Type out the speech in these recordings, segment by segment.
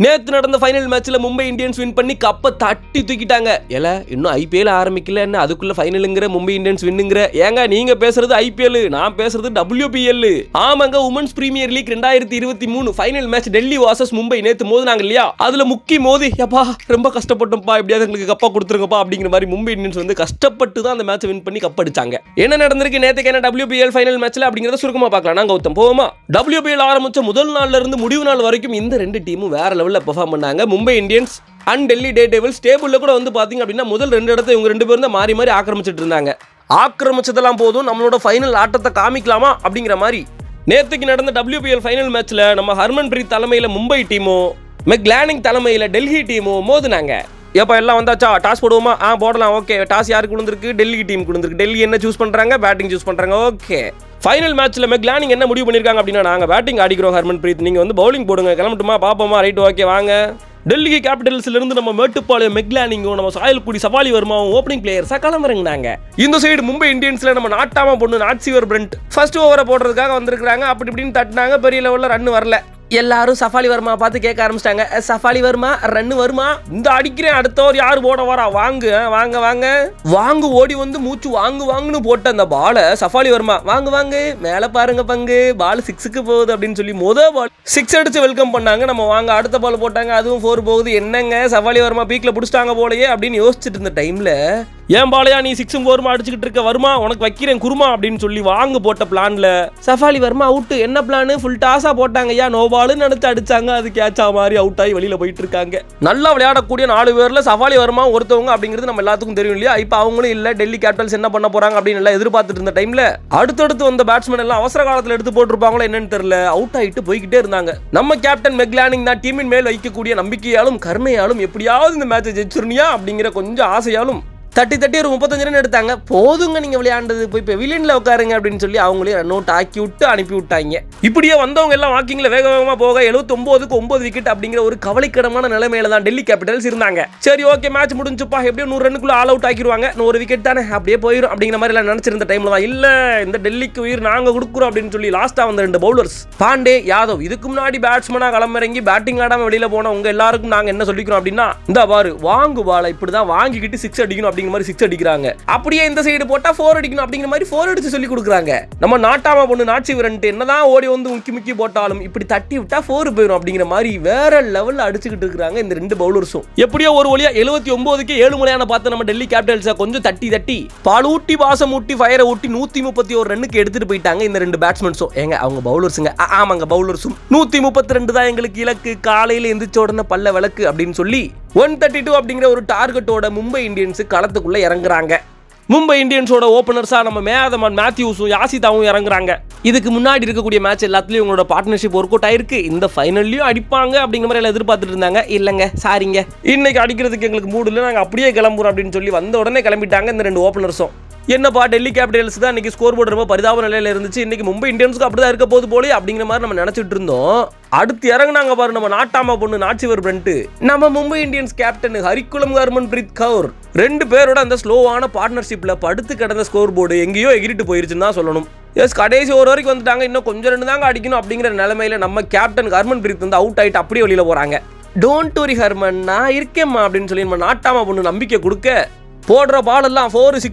நேத்து நடந்த ஃபைனல் மேட்ச்ல மும்பை இந்தியன்ஸ் வின் பண்ணி கப்ப தட்டி தூக்கிட்டாங்க. ஏல இன்னும் ஐபிஎல் ஆரம்பிக்கல, என்ன அதுக்குள்ள ஃபைனலுங்கிற மும்பை இந்தியன்ஸ் வின்னுங்கிற? ஏங்க நீங்க பேசுறது ஐபிஎல், நான் பேசுறது WPL. ஆமாங்க, women's premier league 2023 final match Delhi versus Mumbai நேத்து மோதினாங்க இல்லையா? அதுல முக்கி மோதி யப்பா ரொம்ப கஷ்டப்பட்டோம்ப்பா, எப்படியாவது எங்களுக்கு கப்பா கொடுத்துருங்கப்பா அப்படிங்கிற மாதிரி மும்பை இந்தியன்ஸ் வந்து கஷ்டப்பட்டு தான் அந்த மேட்ச் வின் பண்ணி கப் அடிச்சாங்க. என்ன நடந்திருக்கு நேத்துக்கு என்ன WPL ஃபைனல் மேட்ச்ல அப்படிங்கறத சுருக்கமா பார்க்கலாம். நான் கௌதம் போவோமா? WPL ஆரம்பிச்ச முதல் நாள்ல இருந்து முடிவு நாள் வரைக்கும் இந்த ரெண்டு டீமும் வேற லெவல்ல பெர்ஃபார்ம் பண்ணாங்க. Mumbai Indians and Delhi Daredevils டேபிள்ல கூட வந்து பாத்தீங்க அப்படின்னா முதல் ரெண்டு இடத்தை இவங்க ரெண்டு பேரும் தான் மாறி மாறி ஆக்கிரமிச்சிட்டு இருந்தாங்க. ஆக்கிரமிச்சதெல்லாம் போதும், நம்மளோட ஃபைனல் ஆட்டத்தை காமிக்கலாமா அப்படிங்கிற மாதிரி நேத்துக்கு நடந்த WPL ஃபைனல் மேட்ச்ல நம்ம ஹர்மன்பிரீத் தலைமையில மும்பை டீமும் மெக்லானிங் தலைமையில டெல்லி டீமும் மோதினாங்க. எப்போ எல்லாம் வந்தாச்சா? டாஸ் போடுவோமா? போடலாம். ஓகே, டாஸ் யாருக்கு விழுந்திருக்கு? டெல்லி டீம் விழுந்திருக்கு. டெல்லி என்ன சூஸ் பண்றாங்க? பேட்டிங் சூஸ் பண்றாங்க. ஓகே, ஃபைனல் மேட்ச்ல மெக்லானிங் என்ன முடிவு பண்ணிருக்காங்க அப்படின்னா, நாங்க பேட்டிங் ஆடிக்கிறோம் ஹர்மன்பிரீத், நீங்க வந்து பவுலிங் போடுங்க, கிளம்பட்டுமா? பாப்போமா? ரைட், ஓகே வாங்க. டெல்லி கேபிட்டல்ஸ்ல இருந்து நம்ம மேட்டுப்பாளையம் மெக்லானிங்கும் நம்ம சாயல்குடி சவாலி வர்மாவும் ஓப்பனிங் பிளேயர்ஸா கிளம்புறாங்க. இந்த சைடு மும்பை இந்தியன்ஸ்ல நம்ம நாட்டாம பொண்ணு நாட்சிவர் பிரண்ட் ஃபர்ஸ்ட் ஓவரை போடுறதுக்காக வந்திருக்காங்க. அப்படி இப்படின்னு தட்டினாங்க, பெரிய லெவல்ல ரன் வரல. எல்லாரும் சஃபாலி வர்மா பார்த்து கேட்க ஆரம்பிச்சிட்டாங்க, சஃபாலி வர்மா ரன் வருமா? இந்த அடிக்கிறேன், அடுத்தவர் யாரு போட வரா? வாங்க வாங்க வாங்க வாங்க ஓடி வந்து மூச்சு வாங்கு வாங்குன்னு போட்ட அந்த பாலை சஃபாலி வர்மா வாங்க வாங்க மேல பாருங்க பங்கு, பால் 6க்கு போகுது அப்படின்னு சொல்லி முதல் பால் 6 அடிச்சு வெல்கம் பண்ணாங்க. நம்ம வாங்க அடுத்த பால் போட்டாங்க, அதுவும் 4 போகுது. என்னங்க சஃபாலி வர்மா பீக்ல பிடிச்சிட்டாங்க போலயே அப்படின்னு யோசிச்சுட்டு இருந்த டைம்ல, ஏன் பாலையா நீ 6ம் 4ம் அடிச்சுக்கிட்டு இருக்க, வருமா உனக்கு வைக்கிறேன் குருமா அப்படின்னு சொல்லி வாங்க போட்ட பிளான்ல சஃபாலி வர்மா அவுட். என்ன பிளான்? ஃபுல் டாஸா போட்டாங்க. ஐயா நோ பால் நினைச்சு அடிச்சாங்க, அது கேட்சா மாதிரி அவுட் ஆகி வெளியில போயிட்டு இருக்காங்க. நல்லா விளையாடக்கூடிய 4 பேர்ல சஃபாலி வர்மா ஒருத்தவங்க அப்படிங்கிறது நம்ம எல்லாத்துக்கும் தெரியும் இல்லையா? இப்ப அவங்களும் இல்ல, டெல்லி கேபிட்டல்ஸ் என்ன பண்ண போறாங்க அப்படின்னு எல்லாம் எதிர்பார்த்துட்டு இருந்த டைம்ல அடுத்தடுத்து வந்த பேட்ஸ்மேன் எல்லாம் அவசர காலத்துல எடுத்து போட்டிருப்பாங்களோ என்னன்னு தெரியல, அவுட் ஆயிட்டு போய்கிட்டே இருந்தாங்க. நம்ம கேப்டன் மெக்லானிங் தான் டீமின் மேல் வைக்கக்கூடிய நம்பிக்கையாலும் கருணையாலும் எப்படியாவது இந்த மேட்சை ஜெயிச்சிருனியா அப்படிங்கிற கொஞ்சம் ஆசையாலும் தட்டி ஒரு 35 ரன் எடுத்தாங்க. போதுங்க நீங்க விளையாண்டது, போய் பெவிலியன்ல உட்காருங்க அப்படின்னு சொல்லி அவங்களே ரன் அவுட் ஆக்கி விட்டு அனுப்பி விட்டாங்க. இப்படியே வந்தவங்க எல்லாம் வாக்கிங்ல வேக வேகமா போக 79க்கு 9 விக்கெட் அப்படிங்கிற ஒரு கவலைக்கிடமான நிலைமையில தான் டெல்லி கேபிட்டல்ஸ் இருந்தாங்க. சரி ஓகே, மேட்ச் முடிஞ்சுப்பா, எப்படியும் 100 ரன்னுக்குள்ள ஆல் அவுட் ஆக்கிடுவாங்க, 1 விக்கெட் தானே அப்படியே போயிடும் அப்படிங்கிற மாதிரி எல்லாம் நினைச்சிருந்த டைம்ல தான் இல்ல, இந்த டெல்லிக்கு உயிர் நாங்க கொடுக்குறோம் அப்படின்னு சொல்லி லாஸ்டா வந்த 2 பவுலர்ஸ் பாண்டே யாதவ், இதுக்கு முன்னாடி பேட்ஸ்மேனா களமிறங்கி பேட்டிங் ஆடாம வெளியில போன உங்க எல்லாருக்கும் நாங்க என்ன சொல்லிக்கிறோம் அப்படின்னா, இந்த பாரு வாங்கு பால இப்படிதான் வாங்கிக்கிட்டு 6 அடிக்கணும் மாதிரி 6 அடிக்கிறாங்க. அப்படியே இந்த சைடு போட்டா 4 அடிக்கணும் அப்படிங்கிற மாதிரி 4 அடிச்சு சொல்லி கொடுக்குறாங்க. நம்ம நாட்டாம பொண்ணு நாட்சிவரன்ட்டு என்னதான் ஓடி வந்து முக்கி போட்டாலும் இப்படி தட்டி விட்டா 4 போயிடும் அப்படிங்கிற மாதிரி வேற லெவல்ல அடிச்சுக்கிட்டு இருக்காங்க இந்த 2 பவுலர்ஸும். எப்படியோ ஒரு வழியா 79க்கு 7 முறையான பார்த்து நம்ம டெல்லி கேபிட்டல்ஸை கொஞ்சம் தட்டி பாலூட்டி வாசம் ஊட்டி ஃபயரை ஊட்டி 131 ரன்னுக்கு எடுத்துட்டு போயிட்டாங்க இந்த 2 பேட்ஸ்மேன்ஸும். ஏங்க அவங்க பவுலர்ஸுங்க, ஆமாங்க பவுலர்ஸும். 132 தான் எங்களுக்கு இலக்கு, காலையில எந்திரிச்ச உடனே பல்ல விளக்கு அப்படின்னு சொல்லி 132 அப்படிங்கிற ஒரு டார்கெட்டோட மும்பை இந்தியன்ஸ் களத்துக்குள்ள இறங்குறாங்க. மும்பை இந்தியன்ஸோட ஓபனர்ஸா நம்ம மேதமான் மேத்யூஸும் யாசிதாவும் இறங்குறாங்க. இதுக்கு முன்னாடி இருக்கக்கூடிய மேட்ச் எல்லாத்துலயும் உங்களோட பார்ட்னர்ஷிப் ஒர்க் அவுட் ஆயிருக்கு, இந்த ஃபைனல்லையும் அடிப்பாங்க அப்படிங்கிற மாதிரி எல்லாம் எதிர்பார்த்துட்டு இருந்தாங்க. இல்லங்க சாரிங்க, இன்னைக்கு அடிக்கிறதுக்கு எங்களுக்கு மூடு இல்லை, நாங்கள் அப்படியே கிளம்புறோம் அப்படின்னு சொல்லி வந்த உடனே கிளம்பிட்டாங்க இந்த 2 ஓபனர்ஸும். என்னப்பா டெல்லி கேபிட்டல்ஸ் தான் இன்னைக்கு ஸ்கோர் போர்டு ரொம்ப பரிதாப நிலையில இருந்துச்சு, இன்னைக்கு மும்பை இந்தியன்ஸ்க்கு அப்படிதான் இருக்க போது போலே அப்படிங்கிற மாதிரி நம்ம நினைச்சிட்டு இருந்தோம். அடுத்து இறங்குனாங்க பாரு நம்ம நாட்டாம பொண்ணு நாட்சிவர் பிரண்ட், நம்ம மும்பை இந்தியன்ஸ் கேப்டன் ஹரிக்குளம் ஹர்மன்பிரீத் கவுர் 2 பேரோட அந்த ஸ்லோவான பார்ட்னர்ஷிப்ல படுத்து கிடந்த ஸ்கோர் போர்டு எங்கேயோ எகிரிட்டு போயிருச்சுன்னு தான் சொல்லணும். எஸ், கடைசி ஓவர் வரைக்கும் வந்துட்டாங்க, இன்னும் கொஞ்சம் 2 தாங்க அடிக்கணும் அப்படிங்கிற நிலைமையில நம்ம கேப்டன் ஹர்மன்பிரீத் வந்து அவுட் ஆயிட்டு அப்படியே வெளியில போறாங்க. டோன்ட் வரி ஹர்மன், நான் இருக்கேம்மா அப்படின்னு சொல்லி நம்ம நாட்டாம பொண்ணு நம்பிக்கை கொடுக்க போடுற பால் எல்லாம்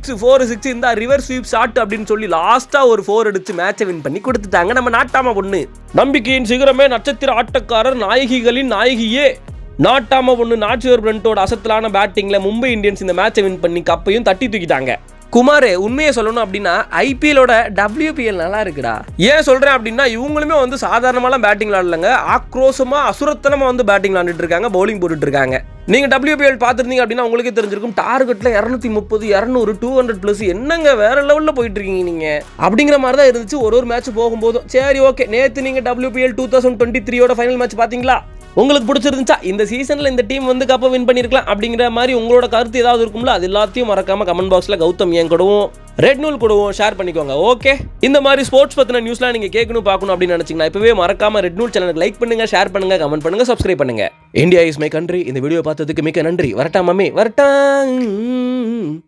4-6 இந்த ரிவர் ஸ்வீப் ஷாட் அப்படின்னு சொல்லி லாஸ்டா ஒரு 4 அடிச்சு மேட்சை வின் பண்ணி கொடுத்துட்டாங்க நம்ம நாட்டாம பொண்ணு. நம்பிக்கையின் சிகரமே, நட்சத்திர ஆட்டக்காரர், நாயகிகளின் நாயகியே நாட்டாம பொண்ணு நாட்சிவர் பிரண்டோட அசத்தலான பேட்டிங்ல மும்பை இந்தியன்ஸ் இந்த மேட்சை வின் பண்ணி கப்பையும் தட்டி தூக்கிட்டாங்க. குமார், உண்மையை சொல்லணும் அப்படின்னா ஐபிஎலோட WPL நல்லா இருக்குடா. ஏன் சொல்றேன் அப்படின்னா, இவங்களுமே வந்து சாதாரணமாலாம் பேட்டிங் விளாடலங்க, ஆக்ரோஷமா அசுரத்தனமா வந்து பேட்டிங் விளாண்டுட்டு இருக்காங்க, பவுலிங் போட்டுட்டு இருக்காங்க. நீங்க WPL பார்த்துருந்தீங்க அப்படின்னா உங்களுக்கே தெரிஞ்சிருக்கும், டார்கெட்ல 230 200 200+ என்னங்க வேற லெவல்ல போயிட்டு இருக்கீங்க நீங்க அப்படிங்கிற மாதிரி தான் இருந்துச்சு ஒரு மேட்ச் போகும்போதும். சரி ஓகே, நேத்து நீங்க WPL 2023 ஃபைனல் மேட்ச் பாத்தீங்களா? உங்களுக்கு பிடிச்சிருந்துச்சா? இந்த சீசன்ல இந்த டீம் வந்து கப்பை வின் பண்ணிருக்கலாம் அப்படிங்கிற மாதிரி உங்களோட கருத்து ஏதாவது இருக்கும்ல, அது எல்லாத்தையும் மறக்காம கமெண்ட் பாக்ஸ்ல கௌதம் ஏன் கூடவும் ரெட் நூல் கூடவும் ஷேர் பண்ணிக்கோங்க. ஓகே, இந்த மாதிரி ஸ்போர்ட்ஸ் பத்தின நியூஸ்லாம் நீங்க கேட்கணும் பார்க்கணும் அப்படின்னு நினைச்சீங்கன்னா இப்பவே மறக்காம ரெட் நூல் சேனலுக்கு லைக் பண்ணுங்க, ஷேர் பண்ணுங்க, கமெண்ட் பண்ணுங்க, சப்ஸ்கிரைப் பண்ணுங்க. India is my country. இந்த வீடியோ பார்த்ததுக்கு மிக்க நன்றி. வரட்டா மாமே, வரட்டா.